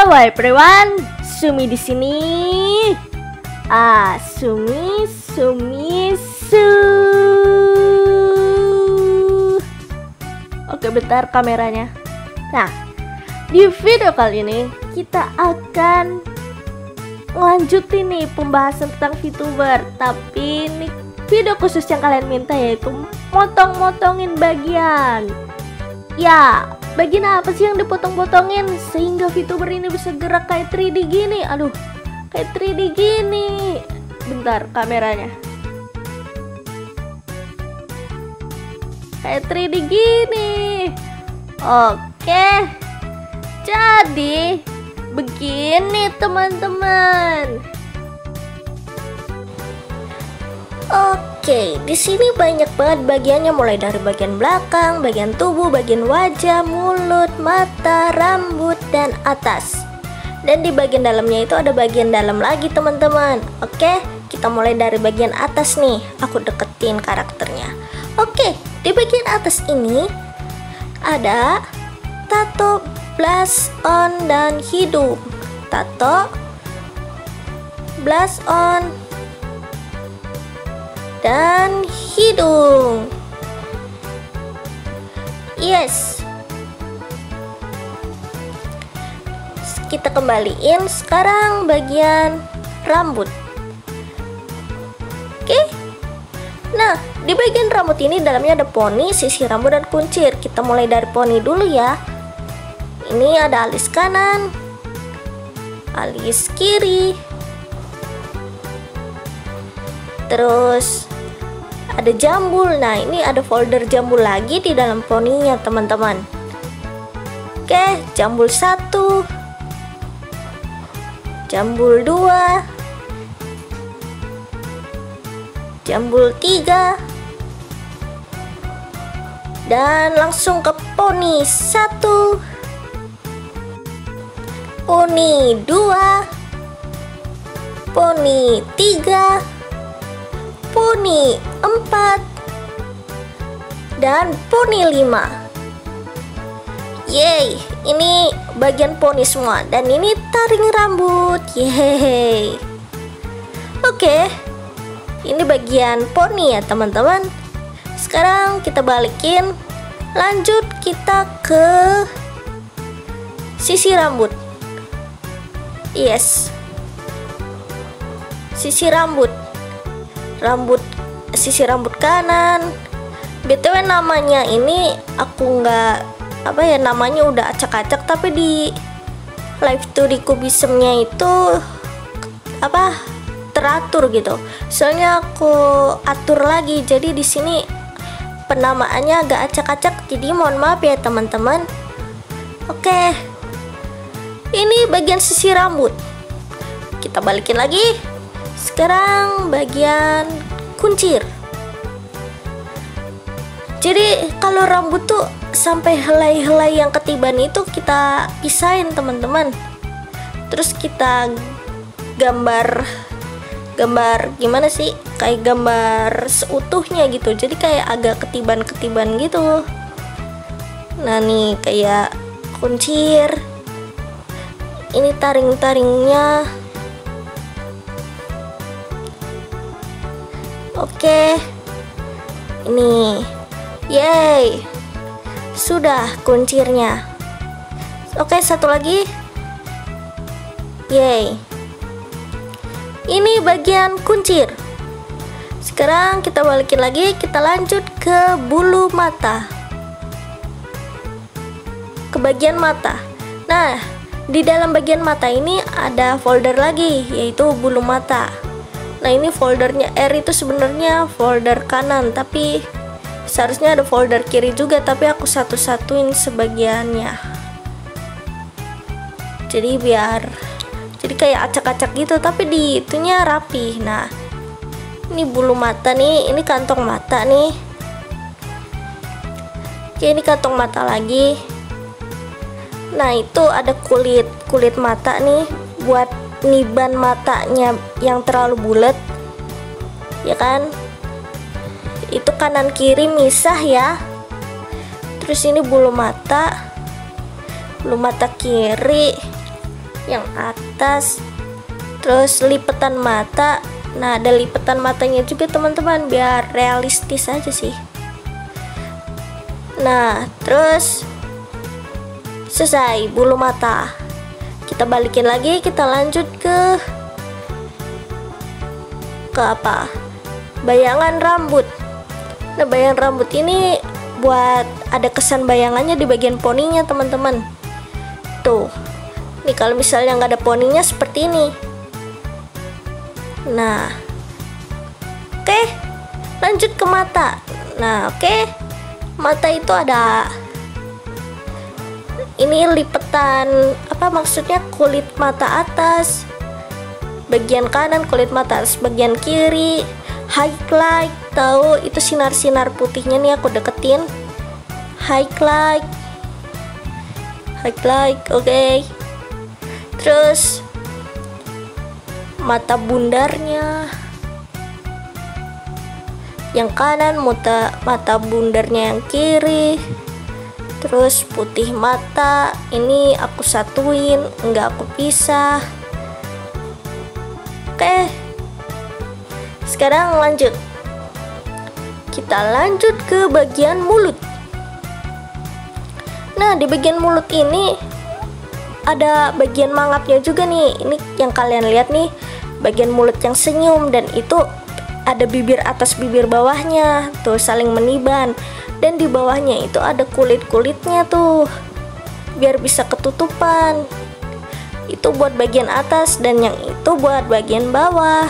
Hello everyone, Sumi di sini. Sumi. Oke, bentar kameranya. Nah, di video kali ini kita akan lanjutin nih pembahasan tentang VTuber. Tapi ini video khusus yang kalian minta, yaitu motong-motongin bagian. Ya, bagian apa sih yang dipotong-potongin sehingga VTuber ini bisa gerak kayak 3D gini? Aduh, kayak 3D gini. Bentar kameranya. Kayak 3D gini. Oke. Jadi begini teman-teman. Oke, di sini banyak banget bagiannya, mulai dari bagian belakang, bagian tubuh, bagian wajah, mulut, mata, rambut, dan atas. Dan di bagian dalamnya itu ada bagian dalam lagi teman-teman. Oke, kita mulai dari bagian atas nih. Aku deketin karakternya. Oke, di bagian atas ini ada tato, blush on, dan hidung. Tato, blush on, dan hidung. Yes. Kita kembaliin sekarang bagian rambut. Oke. Nah, di bagian rambut ini dalamnya ada poni, sisir rambut, dan kuncir. Kita mulai dari poni dulu ya. Ini ada alis kanan, alis kiri, terus ada jambul. Nah, ini ada folder jambul lagi di dalam poninya teman-teman. Oke, jambul 1, jambul 2, jambul 3, dan langsung ke poni 1, poni 2, poni 3, poni 4, dan poni 5. Yeay, ini bagian poni semua. Dan ini taring rambut. Yeay. Oke, ini bagian poni ya teman-teman. Sekarang kita balikin. Lanjut kita ke sisi rambut. Yes, sisi rambut. Sisi rambut kanan. BTW namanya ini aku namanya udah acak-acak, tapi di live 2D Cubism-nya itu teratur gitu. Soalnya aku atur lagi, jadi di sini penamaannya agak acak-acak, jadi mohon maaf ya teman-teman. Oke. Ini bagian sisi rambut. Kita balikin lagi. Sekarang bagian kuncir. Jadi kalau rambut tuh sampai helai-helai yang ketiban itu kita pisahin teman-teman. Terus kita gambar gimana sih? Kayak gambar seutuhnya gitu. Jadi kayak agak ketiban-ketiban gitu. Nah nih kayak kuncir. Ini taring-taringnya. Oke. Ini. Yeay. Sudah kuncirnya. Oke, satu lagi. Yeay. Ini bagian kuncir. Sekarang kita balikin lagi. Kita lanjut ke bulu mata. Ke bagian mata. Nah, di dalam bagian mata ini ada folder lagi, yaitu bulu mata. Nah, ini foldernya R itu sebenarnya folder kanan, tapi seharusnya ada folder kiri juga, tapi aku satu-satuin sebagiannya. Jadi kayak acak-acak gitu, tapi di itunya rapi. Nah, ini bulu mata nih, ini kantong mata nih. Oke, ini kantong mata lagi. Nah, itu ada kulit mata nih buat niban matanya yang terlalu bulat. Ya kan? Itu kanan kiri misah ya. Terus ini bulu mata kiri. yang atas. Terus lipetan mata. Nah, ada lipetan matanya juga teman-teman, biar realistis aja sih. Nah, terus selesai bulu mata. Kita balikin lagi, kita lanjut ke apa? Bayangan rambut. Nah, bayangan rambut ini buat ada kesan bayangannya di bagian poninya teman-teman. Tuh. Nih kalau misalnya nggak ada poninya seperti ini. Nah, oke, lanjut ke mata. Nah, oke, mata itu ada ini lipetan, apa maksudnya, kulit mata atas bagian kanan, kulit mata atas bagian kiri, highlight, tahu itu sinar-sinar putihnya nih, aku deketin, highlight, oke. Terus mata bundarnya yang kanan, mata bundarnya yang kiri. Terus putih mata ini aku satuin, enggak aku pisah. Oke, sekarang lanjut, kita lanjut ke bagian mulut. Nah, di bagian mulut ini ada bagian mangapnya juga nih. Ini yang kalian lihat nih, bagian mulut yang senyum, dan itu ada bibir atas bibir bawahnya tuh saling meniban, dan di bawahnya itu ada kulit-kulitnya tuh biar bisa ketutupan. Itu buat bagian atas dan yang itu buat bagian bawah.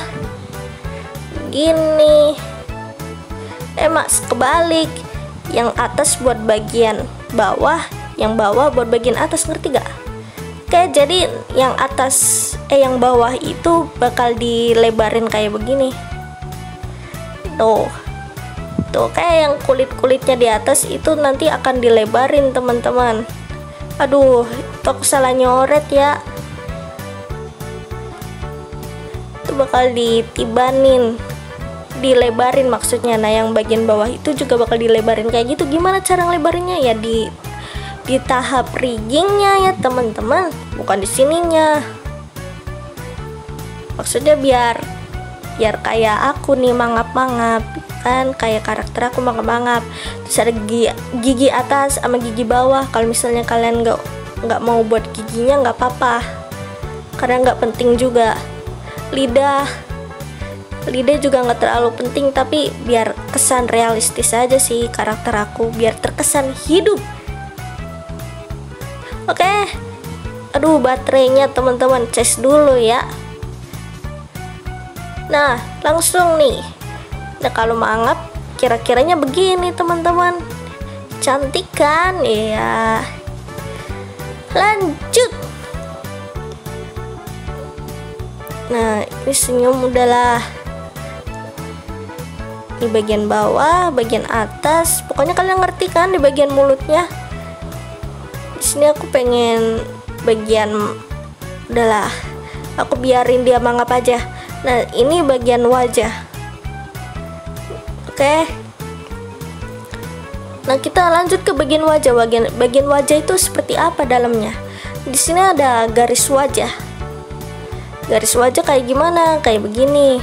Gini. Mas, kebalik. Yang atas buat bagian bawah, yang bawah buat bagian atas, ngerti gak? Oke, jadi yang atas yang bawah itu bakal dilebarin kayak begini. Tuh kayak yang kulit-kulitnya di atas itu nanti akan dilebarin teman-teman. Aduh, itu aku salah nyoret ya. Itu bakal ditibanin, dilebarin maksudnya. Nah, yang bagian bawah itu juga bakal dilebarin kayak gitu. Gimana cara ngelebarinnya? Ya di tahap riggingnya ya teman-teman, bukan di sininya. Maksudnya biar kayak aku nih mangap-mangap kan, kayak karakter aku mangap-mangap. Terus ada gigi atas sama gigi bawah. Kalau misalnya kalian nggak mau buat giginya nggak apa-apa, karena nggak penting juga. Lidah juga nggak terlalu penting, tapi biar kesan realistis aja sih karakter aku, biar terkesan hidup. Oke, aduh baterainya teman-teman, cas dulu ya. Nah, langsung nih. Nah, kalau mangap kira-kiranya begini teman-teman, cantik kan ya. Lanjut. Nah, ini senyum udahlah. Di bagian bawah, bagian atas, pokoknya kalian ngerti kan di bagian mulutnya. Di sini aku pengen bagian, udahlah, aku biarin dia mangap aja. Nah, ini bagian wajah. Oke. Nah, kita lanjut ke bagian wajah. Bagian wajah itu seperti apa dalamnya? Di sini ada garis wajah. Garis wajah kayak gimana? Kayak begini.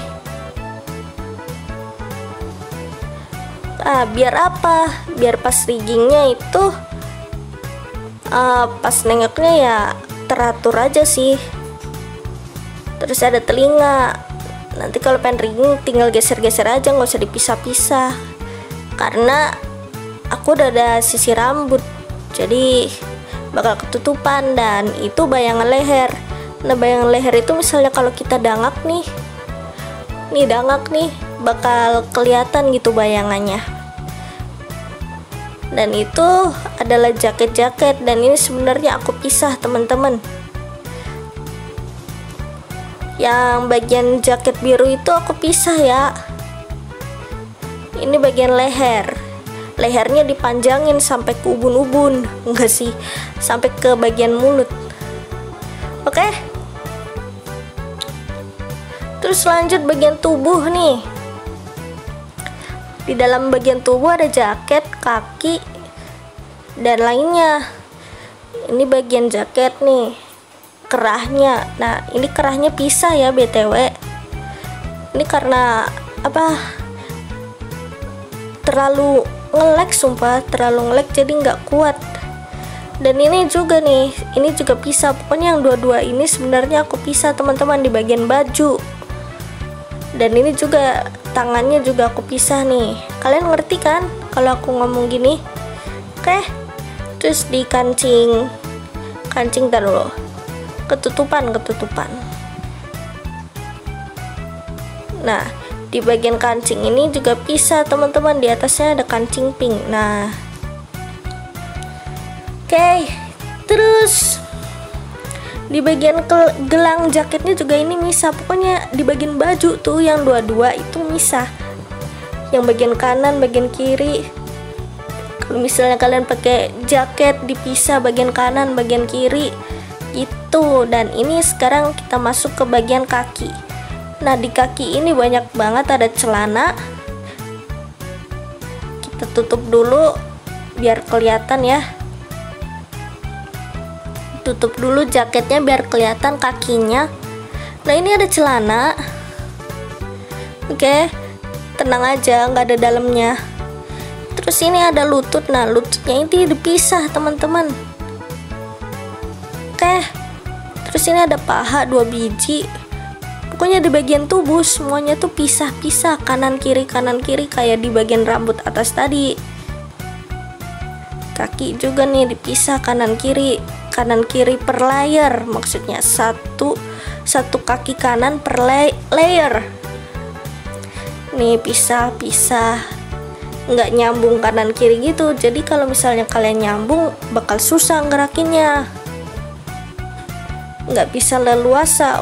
Biar apa? Biar pas riggingnya itu pas nengoknya ya teratur aja sih. Terus ada telinga. Nanti kalau pengen rigging tinggal geser-geser aja, nggak usah dipisah-pisah. Karena aku udah ada sisi rambut, jadi bakal ketutupan. Dan itu bayangan leher. Nah, bayangan leher itu misalnya kalau kita dangak nih dangak nih, bakal kelihatan gitu bayangannya. Dan itu adalah jaket-jaket, dan ini sebenarnya aku pisah teman-teman. Yang bagian jaket biru itu aku pisah ya. Ini bagian leher. Lehernya dipanjangin sampai ke ubun-ubun. Enggak sih, sampai ke bagian mulut. Oke. Terus lanjut bagian tubuh nih. Di dalam bagian tubuh ada jaket, kaki, dan lainnya. Ini bagian jaket nih. kerahnya. Nah ini kerahnya pisah ya BTW. Ini karena apa, terlalu nge-lag, sumpah terlalu nge-lag jadi nggak kuat. Dan ini juga nih, ini juga pisah. Pokoknya yang dua-dua ini sebenarnya aku pisah teman-teman di bagian baju. Dan ini juga tangannya juga aku pisah nih. Kalian ngerti kan kalau aku ngomong gini? Oke. Terus di kancing tar dulu. Ketutupan. Nah, di bagian kancing ini juga pisah teman-teman. Di atasnya ada kancing pink. Nah, oke, terus di bagian gelang jaketnya juga ini misah. Pokoknya di bagian baju tuh yang dua-dua itu misah. Yang bagian kanan, bagian kiri. Kalau misalnya kalian pakai jaket dipisah bagian kanan, bagian kiri gitu. Dan ini sekarang kita masuk ke bagian kaki. Nah di kaki ini banyak banget ada celana. Kita tutup dulu biar kelihatan ya. Tutup dulu jaketnya biar kelihatan kakinya. Nah ini ada celana. Oke, tenang aja, nggak ada dalamnya. Terus ini ada lutut. Nah lututnya ini dipisah teman-teman. Oke, terus ini ada paha 2 biji. Pokoknya di bagian tubuh semuanya tuh pisah-pisah, kanan kiri kayak di bagian rambut atas tadi. Kaki juga nih dipisah kanan kiri per layer, maksudnya satu kaki kanan per layer. Nih pisah-pisah, nggak nyambung kanan kiri gitu. Jadi kalau misalnya kalian nyambung bakal susah gerakinnya, nggak bisa leluasa.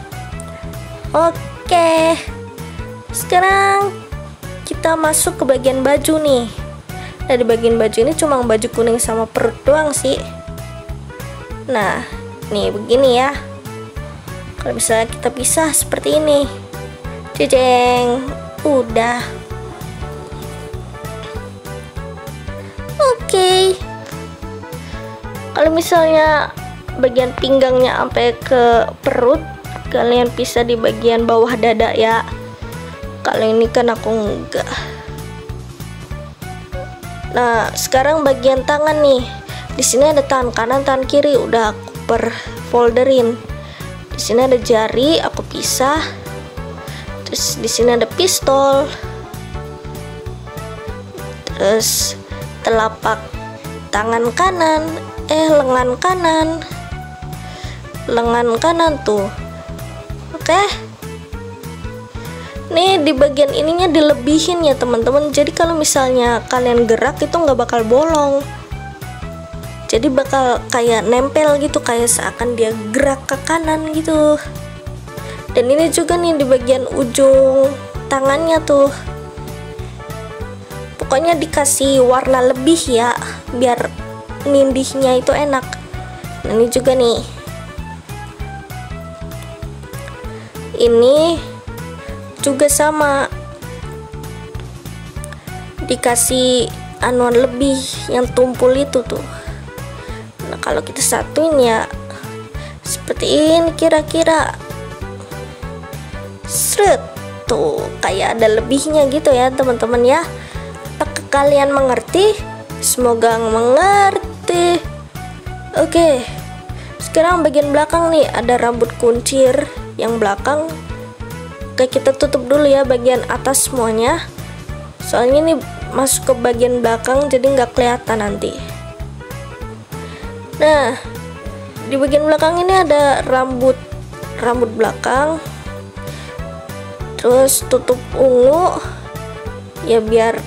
Oke, sekarang kita masuk ke bagian baju nih. Nah di bagian baju ini cuma baju kuning sama perut doang sih. Nah nih begini ya. Kalau misalnya kita pisah seperti ini, jejeng, udah. Oke. Kalau misalnya bagian pinggangnya sampai ke perut, kalian pisah di bagian bawah dada ya. Kalau ini kan aku enggak. Nah sekarang bagian tangan nih. Di sini ada tangan kanan, tangan kiri udah aku folderin. Di sini ada jari, aku pisah. Terus di sini ada pistol. Terus telapak tangan kanan, lengan kanan tuh. Oke. Nih di bagian ininya dilebihin ya teman-teman. Jadi kalau misalnya kalian gerak itu nggak bakal bolong. Jadi bakal kayak nempel gitu, kayak seakan dia gerak ke kanan gitu. Dan ini juga nih di bagian ujung tangannya tuh. Pokoknya dikasih warna lebih ya, biar nindihnya itu enak. Nah, ini juga nih. Ini juga sama, dikasih anuan lebih yang tumpul itu tuh. Nah kalau kita satuin ya seperti ini kira-kira. Seret tuh, kayak ada lebihnya gitu ya teman-teman ya. Apakah kalian mengerti? Semoga mengerti. Oke, sekarang bagian belakang nih ada rambut kuncir yang belakang. Oke, kita tutup dulu ya bagian atas semuanya, soalnya ini masuk ke bagian belakang jadi nggak kelihatan nanti. Nah di bagian belakang ini ada rambut belakang. Terus tutup ungu ya, biar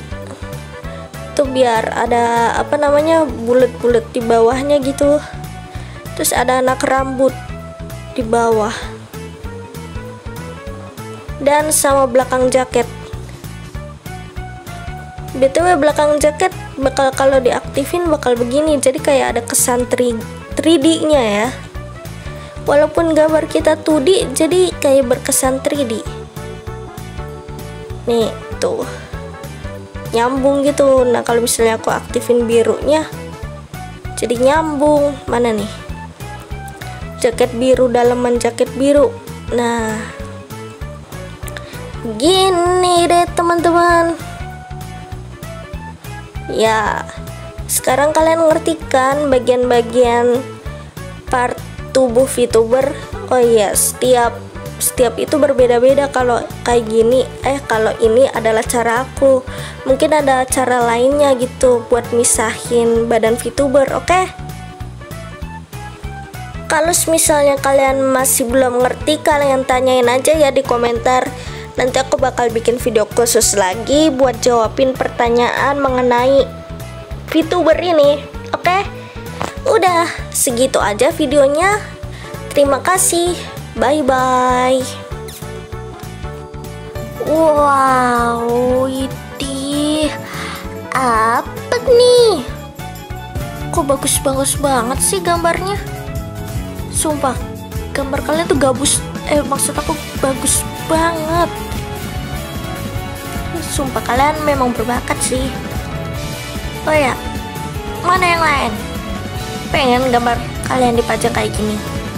ada apa namanya, bulat-bulat di bawahnya gitu. Terus ada anak rambut di bawah dan sama belakang jaket. BTW belakang jaket bakal, kalau diaktifin bakal begini, jadi kayak ada kesan 3D nya ya. Walaupun gambar kita 2D jadi kayak berkesan 3D. Nih tuh nyambung gitu. Nah kalau misalnya aku aktifin birunya jadi nyambung. Mana nih, jaket biru, daleman jaket biru. Nah, gini deh teman-teman. Ya, sekarang kalian ngerti kan bagian-bagian part tubuh VTuber? Oh iya, setiap itu berbeda-beda. Kalau kayak gini, kalau ini adalah cara aku. Mungkin ada cara lainnya gitu buat misahin badan VTuber, oke? Kalau misalnya kalian masih belum ngerti, kalian tanyain aja ya di komentar. Nanti aku bakal bikin video khusus lagi buat jawabin pertanyaan mengenai VTuber ini, oke? Udah, segitu aja videonya. Terima kasih. Bye-bye. Wow, ini apa nih? Kok bagus-bagus banget sih gambarnya? Sumpah, gambar kalian tuh maksud aku bagus banget. Sumpah kalian memang berbakat sih. Oh ya, mana yang lain? Pengen gambar kalian dipajang kayak gini?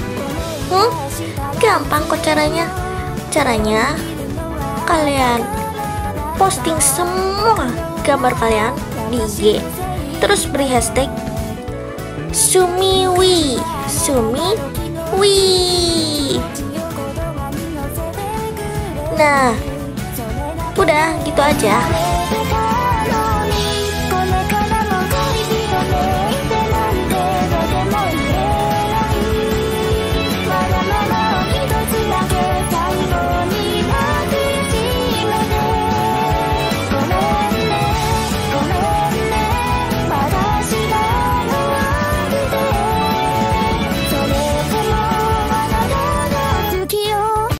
Gampang kok caranya. Caranya kalian posting semua gambar kalian di IG, terus beri hashtag Sumiwi. Nah, udah gitu aja.